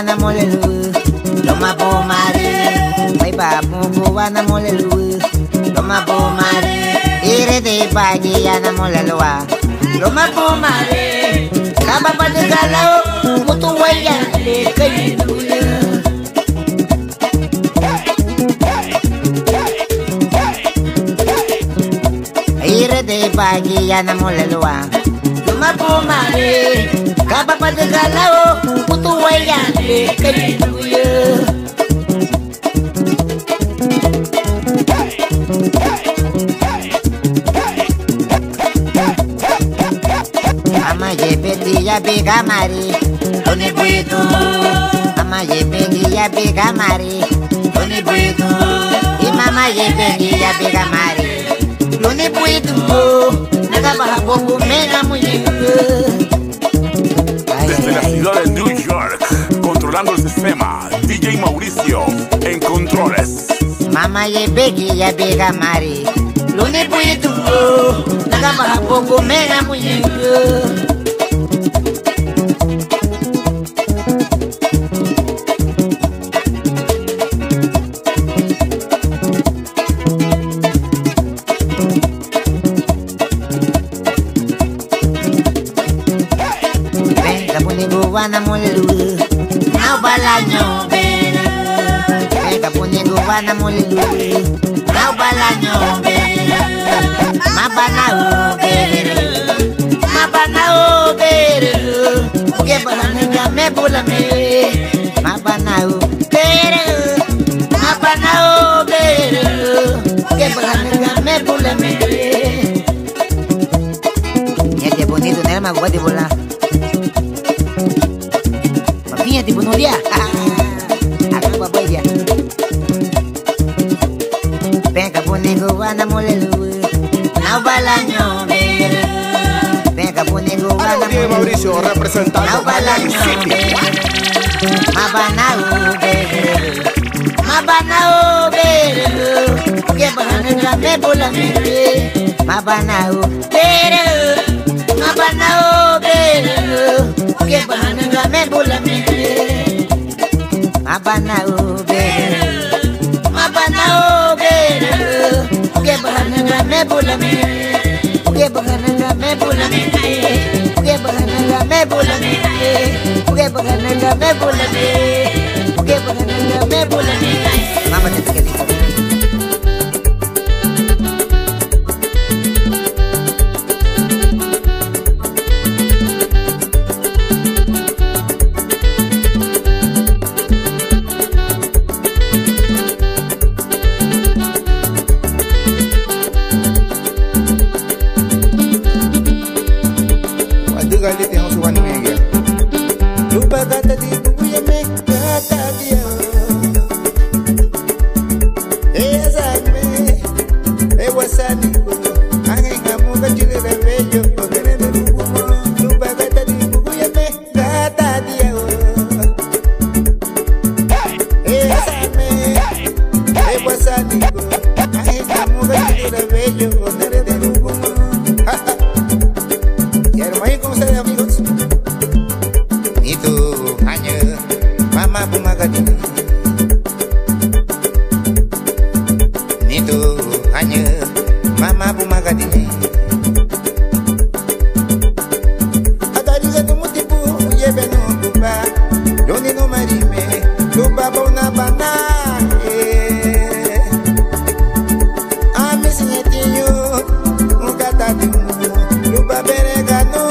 wana molelu Loma po mari May babu wana molelu Loma po mari Ire de pagi yana molelua Loma po mari Kaba padagalao Mutuwaya de kayiluya Ire de pagi yana molelua Loma po mari Kaba padagalao Mutuwaya de kayiluya Ama ye pedi ya biga mari Loni buitu Ama ye pedi ya biga mari Loni buitu Mama ye pedi ya biga mari Loni buitu Naga baja poco mega muy Desde la ciudad de New York, controlando el sistema, DJ Mauricio en controles. Mama ye pedi ya biga mari Loni buitu Naga baja poco mega muy Wana molelu Nau balanyo bere Vega puningu wana molelu Nau balanyo bere Mabanao bere Mabanao bere Uge balanega me bula me Mabanao bere Mabanao bere Uge balanega me bula me Niente bonito nel magua di bola Mia di bunuh dia. Aku bawa dia. Pega bonego wana molelu. Nau balanyo bere. Pega bonego wana molelu. Mauricio representando Nau balanyo bere. Mabanao bere. Mabanao bere. Que bahana me bola me. Mabanao bere. Mabanao bere. Que bahana me bola me. Mabanao bere Mabanao bere Uge bahana me bula me Uge bahana me bula me Uge bahana me bula me Uge bahana me bula me Uge bahana me bula me Mama te quedé Galete no suban mega. Lupa gata di buya me gata dia. Ezame, wasani ko. Ange ngamu kachile de bello, kodere de lumo. Lupa gata di buya me gata dia. Ezame, wasani ko. Ange ngamu kachile de bello, kodere de lumo. Amigos, ni tu hanya mama bumagadini, ni tu hanya mama bumagadini. Ada di satu mutipu ye beno lupa, doni no marime lupa bona bana. Ami sinyetinyo mukata timu lupa beregano.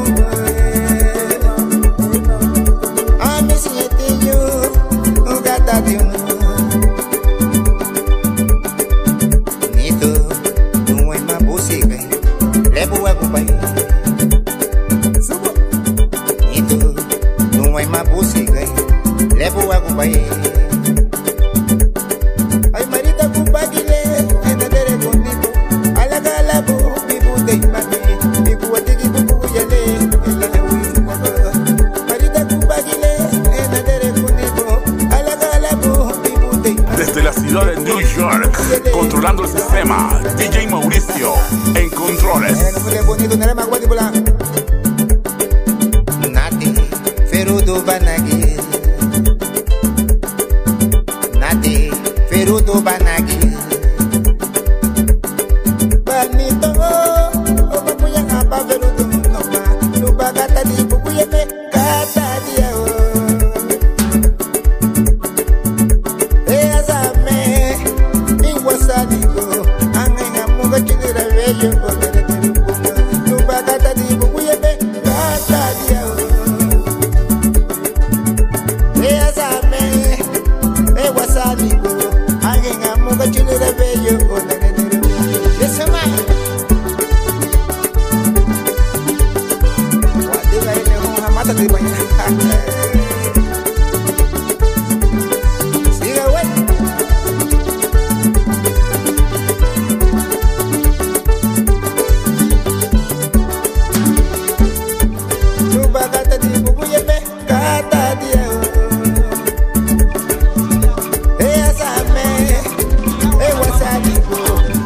Ay marita kupagile, enadere bonito, alagala bo, bibu de mami, bibu atiki bubu yale, ela marita kupagile, enadere bonito, alagala bo, bibu de mami. Desde la ciudad de New York, controlando el sistema, DJ Mauricio en controles. Bonito, nada más guatibula. Nati, ferudo banagi. Beruto banagi Banito O mapuya ngapa beruto noma Lupa kata di buku ya me Kata dia Azame Iwasani go Angai ngamunga chidira veyo Lupa kata di buku ya me Kata dia Azame Iwasani go Angai ngamunga chidira veyo Yes, man. Wadiga ile homa mata di banyak. Siga we. Coba kata di buku ya be, kata dia. Asame, wasani go.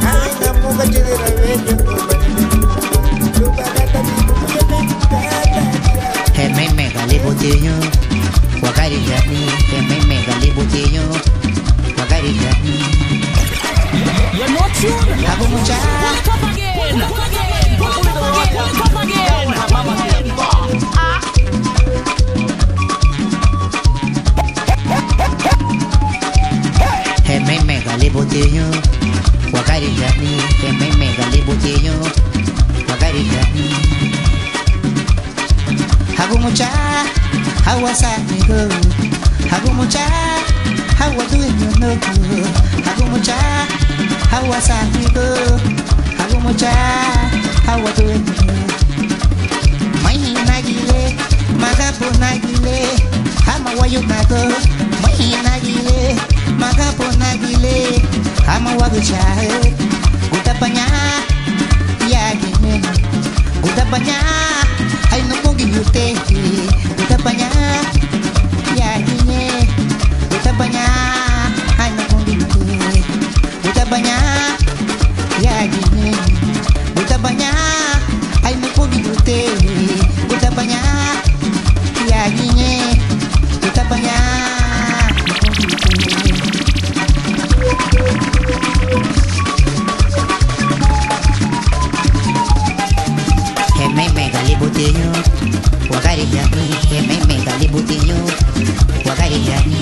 Mega libutinho, wakarijani. Mega libutinho, wakarijani. You're not sure? Aku mucha. Come again. Come again. Mega libutinho, wakarijani. Mega libutinho, wakarijani. Aku mucha, hawa sanigo. Aku mucha, hawa duenyo no. Aku mucha, hawa sanigo. Aku mucha, hawa duenyo. Mahi nagile, magapo nagile. Hama wayo nago. Mahi nagile, magapo nagile. Hama wago chahe. Utapanya, ya gine. Utapanya. Ay no pongi yute, utapanya, ya gine, utapanya, ay no pongi yute, utapanya, ya gine, utapanya, ay no pongi yute, utapanya, ya gine, utapanya, mega libutinho, wakarijani. Mega libutinho, wakarijani.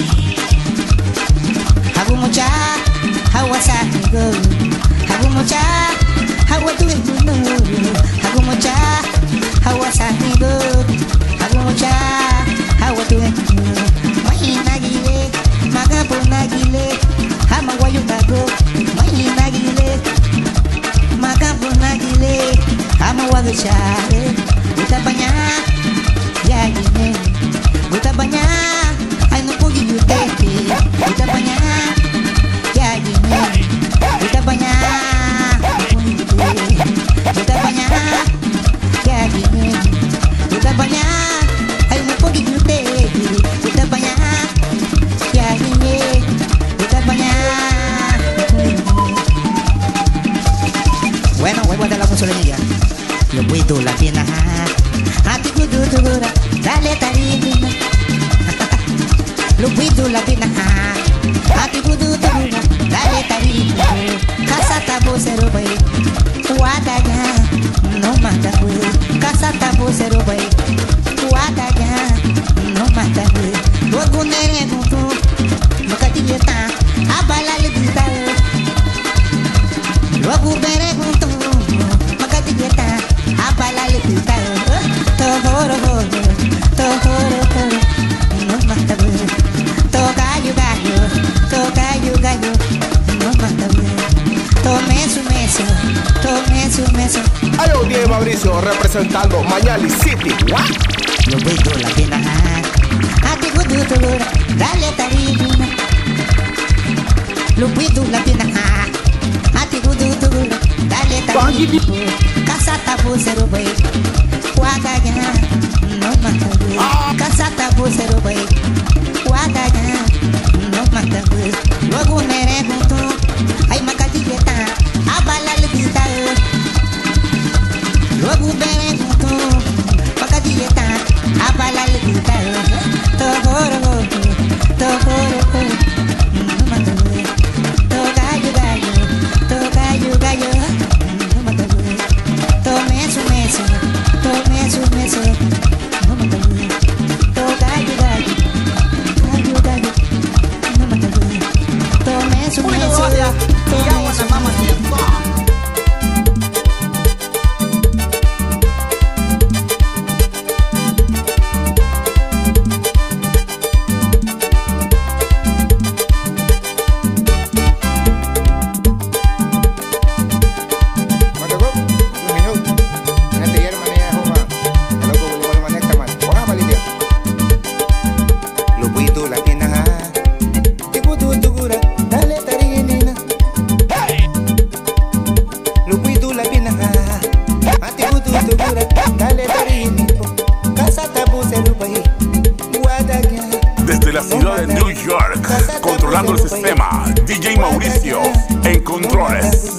Aku mucha, hawa sanigo. Aku mucha, hawa duenyo. Aku mucha, hawa sanigo. Aku mucha, hawa duenyo. Mahi nagile, magapo nagile. Hama wayo nago. Mahi nagile, magapo nagile. Hama wago chahe. Utapanya, ya gine. Utapanya, ay no pongi yute. Utapanya, ya gine. Utapanya, utapanya, ya gine. Utapanya, ay no pongi yute. Utapanya, ya gine. Utapanya. Bueno, vuelvo a dar la consoleña. Lo puedo la pena. Hati kudu tugura, dale tarina. Lo puedo la pena. Hati kudu tugura, dale tarina. Casa tabo cero bay, wadanya, no mata bay. Casa tabo cero bay, wadanya, no mata bay. Luego nere gutu, makatiyeta, abala lebita. Luego bere gutu, makatiyeta. Abala lebita, tohoro, no mata bay. To gallo, no mata bay. Tome su meso. Ayo, Diego Mauricio representando Mañali City. What? Lo puedo la pena. Hati kudu tugura, dale tarina. Lo puedo la pena. Hati kudu tugura, dale tarina. Casa tabu cero bay, wadanya, no mata bay. Casa tabu cero bay, wadanya, no mata bay. Luego nere junto, ay makatiyeta, abala lebita. Luego nere junto, makatiyeta, abala lebita. Tohoro, no mata bay. ciudad de New York, controlando el sistema, DJ Mauricio en controles.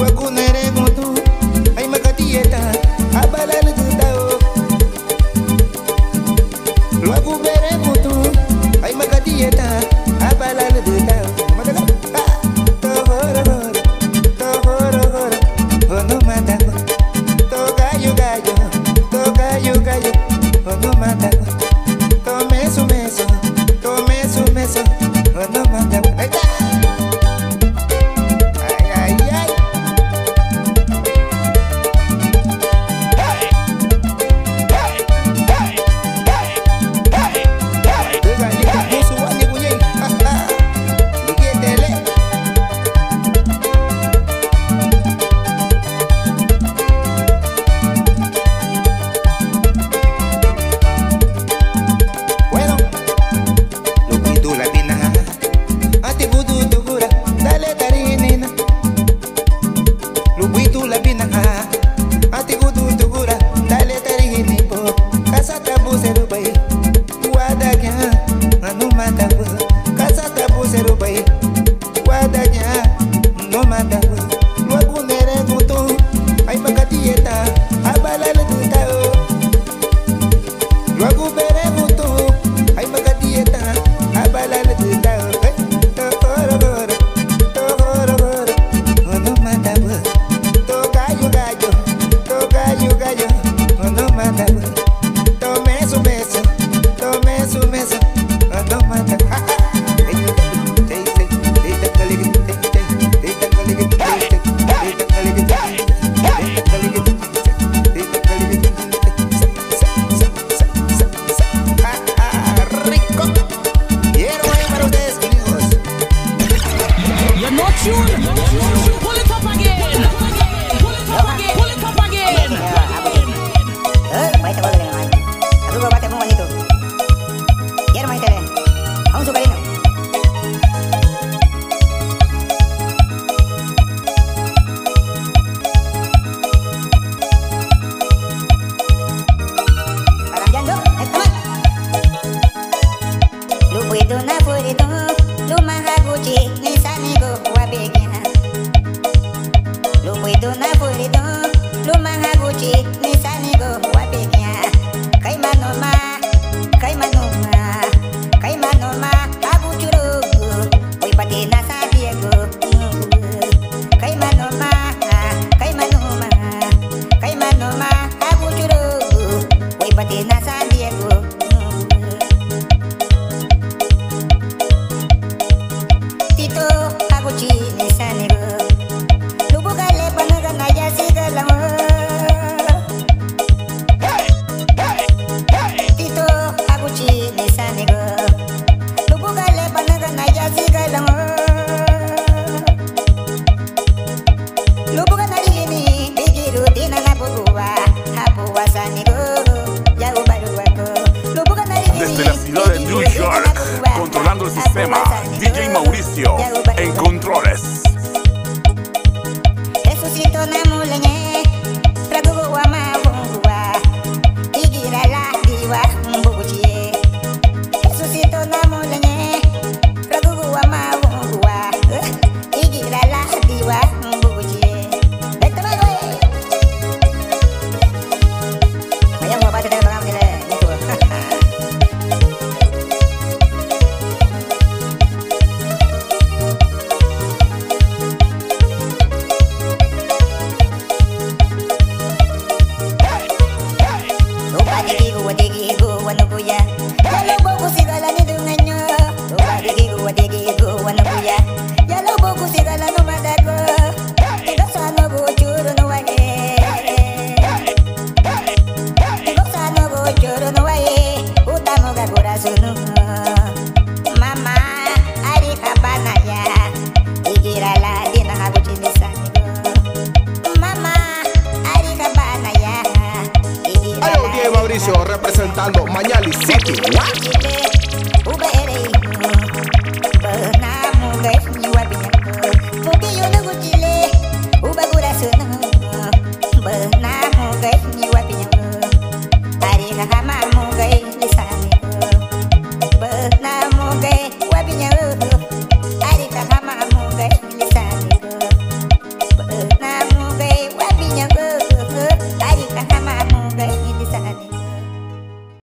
Desde la ciudad de New York, controlando el sistema, DJ Mauricio en controles.